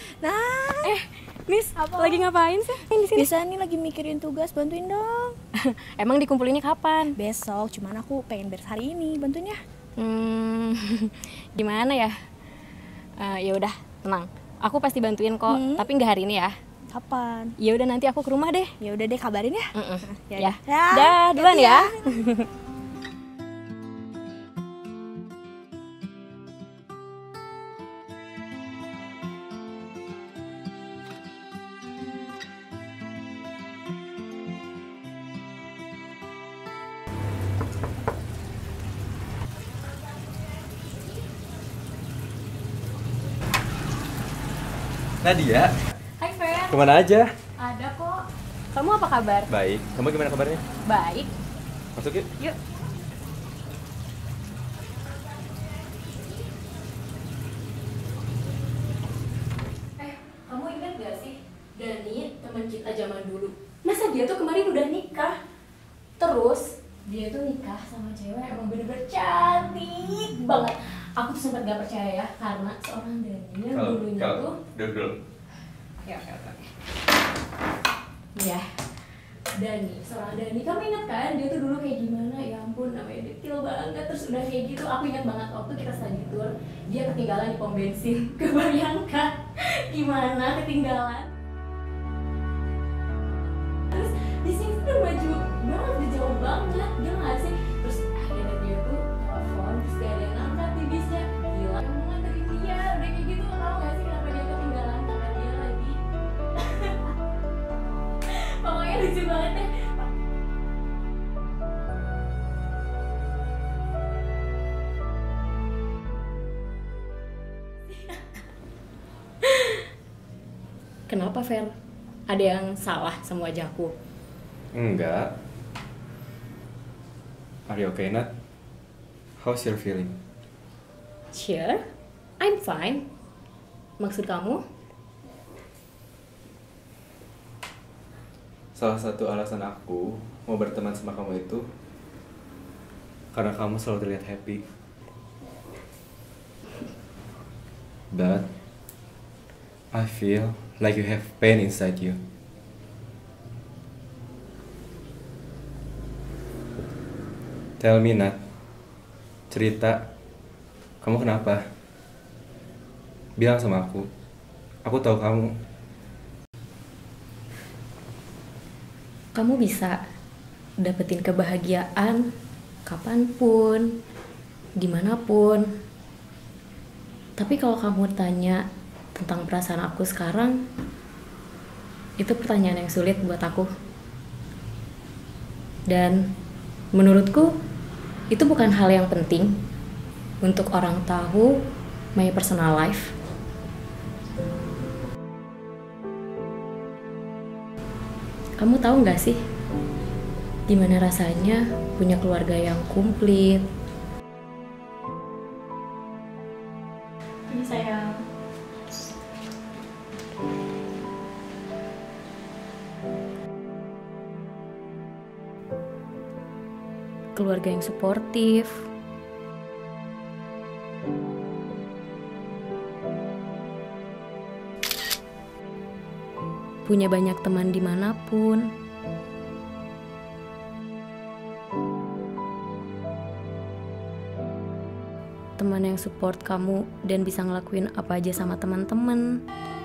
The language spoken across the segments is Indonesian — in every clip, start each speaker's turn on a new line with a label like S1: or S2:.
S1: Nah,
S2: Nis,
S1: Apa?
S2: lagi ngapain sih? Di sini.
S1: bisa nih lagi mikirin tugas, bantuin dong.
S2: Emang dikumpulinnya kapan?
S1: Besok, cuman aku pengen beres hari ini, bantuin ya.
S2: Gimana ya? Ya udah, tenang. Aku pasti bantuin kok, tapi nggak hari ini ya.
S1: Kapan?
S2: Ya udah nanti aku ke rumah deh.
S1: Ya udah deh, kabarin ya.
S2: Ya.
S1: Dah,
S2: Dah, duluan ya.
S3: Nadia,
S2: Hai Fer,
S3: kemana aja?
S2: ada kok. Kamu apa kabar?
S3: Baik, kamu gimana kabarnya?
S2: Baik.
S3: Masuk yuk.
S2: Yuk. Kamu ingat gak sih Dani, teman kita zaman dulu? Masa dia tuh kemarin udah nikah? Terus dia tuh nikah sama cewek emang bener-bener cantik banget. Aku tuh sempat gak percaya ya, karena seorang Dani yang dulunya tuh.
S3: duduk.
S2: Oke. Iya, Dani, seorang Dani, kamu ingat kan dia tuh dulu kayak gimana? Ya ampun, namanya detail banget. Terus udah kayak gitu, aku ingat banget waktu kita study tour, dia ketinggalan di pom bensin. Kebayangkan gimana ketinggalan? Terus di sini tuh udah maju banget, udah jauh banget, dia nggak sih? Terus akhirnya dia tuh telepon, terus gak ada yang angkat di bisnya. Gila, kamu nganterin dia, udah kayak gitu. Tau gak sih kenapa dia ketinggalan? Karena dia lagi pokoknya lucu banget deh. Kenapa Fer? Ada yang salah sama wajahku?
S3: Enggak. Are you okay, Nat? How's your feeling?
S2: Sure, I'm fine. Maksud kamu?
S3: Salah satu alasan aku mau berteman sama kamu itu karena kamu selalu terlihat happy. But I feel like you have pain inside you. Tell me, Nat. Cerita. Kamu kenapa? Bilang sama aku. Aku tahu kamu.
S2: Kamu bisa dapetin kebahagiaan kapanpun, dimanapun. Tapi kalau kamu tanya tentang perasaan aku sekarang, itu pertanyaan yang sulit buat aku. Dan menurutku, itu bukan hal yang penting untuk orang tahu my personal life. Kamu tahu nggak sih, gimana rasanya punya keluarga yang komplit? Ini sayang. Keluarga yang suportif. Punya banyak teman dimanapun. Teman yang support kamu dan bisa ngelakuin apa aja sama teman-teman.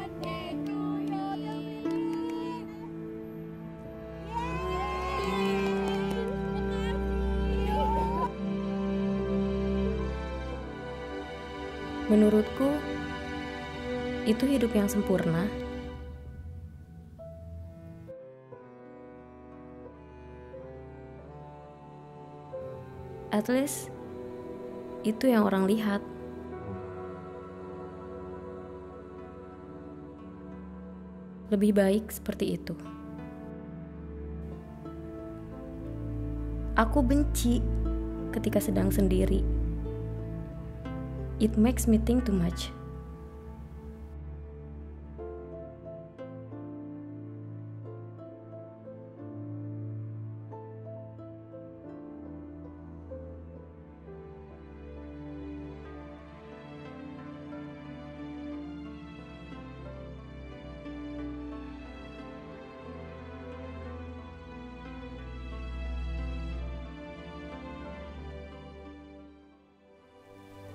S2: Menurutku, itu hidup yang sempurna. At least, itu yang orang lihat. Lebih baik seperti itu. Aku benci ketika sedang sendiri. It makes me think too much.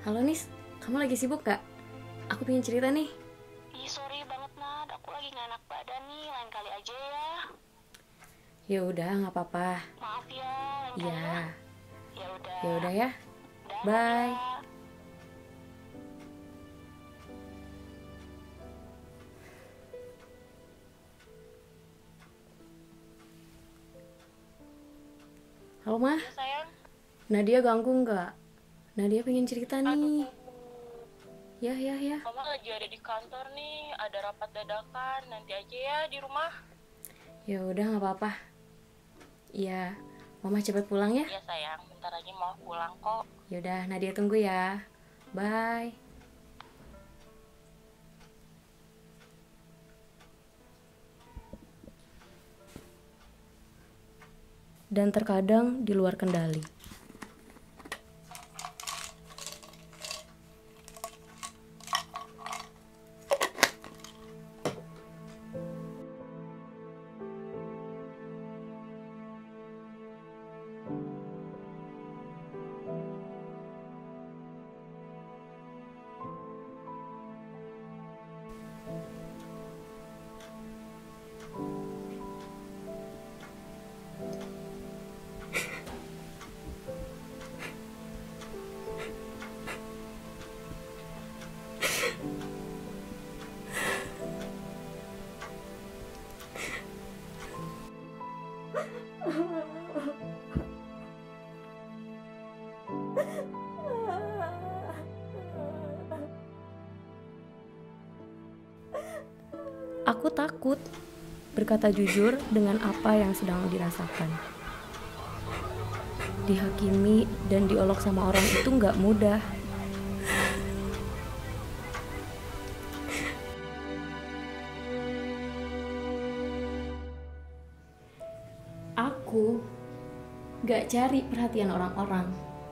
S2: Halo Nis, kamu lagi sibuk gak? Aku pengen cerita nih.
S4: Ih, sorry banget Nat, aku lagi gak enak badan nih, lain kali aja ya.
S2: Ya udah, nggak apa-apa.
S4: Maaf ya, lain kali
S2: Ya,
S4: ya. Ya udah.
S2: ya udah ya.
S4: Dah,
S2: Bye.
S4: Nadia.
S2: Halo Mah,
S4: Ya sayang.
S2: Nadia ganggu nggak? Nadia pengen cerita nih.
S4: Aduh,
S2: Ya.
S4: mama lagi ada di kantor nih, ada rapat dadakan, nanti aja ya di rumah.
S2: Ya udah, nggak apa-apa. Iya, Mama cepet pulang ya.
S4: Ya sayang, bentar lagi mau pulang kok.
S2: Ya udah, Nadia tunggu ya. Bye. Dan terkadang di luar kendali. Aku takut berkata jujur dengan apa yang sedang dirasakan. Dihakimi dan diolok sama orang itu nggak mudah. Aku nggak cari perhatian orang-orang.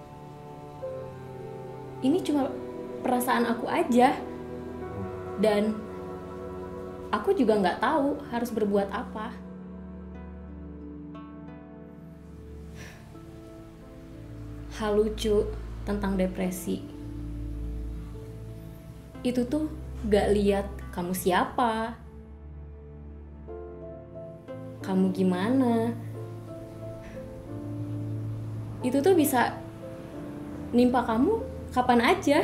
S2: Ini cuma perasaan aku aja. Dan aku juga nggak tahu harus berbuat apa. Hal lucu tentang depresi itu tuh gak lihat kamu siapa, kamu gimana. Itu tuh bisa nimpa kamu kapan aja.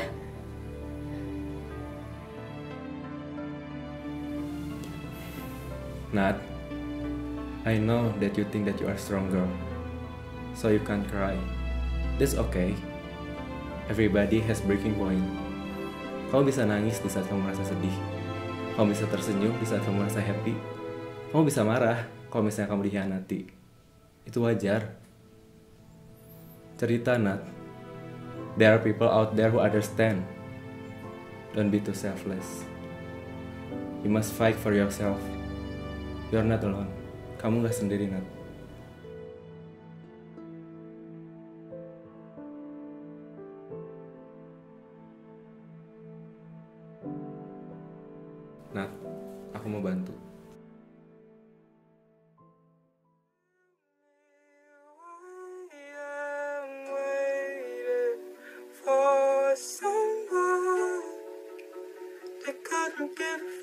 S3: Nat, I know that you think that you are stronger, so you can't cry. That's okay. Everybody has breaking point. Kamu bisa nangis di saat kamu merasa sedih. Kamu bisa tersenyum di saat kamu merasa happy. Kamu bisa marah kalau misalnya kamu dikhianati. Itu wajar. Cerita, Nat. There are people out there who understand. Don't be too selfless. You must fight for yourself. You're not alone. Kamu gak sendiri, Nat. Nat, aku mau bantu.
S5: For someone that couldn't give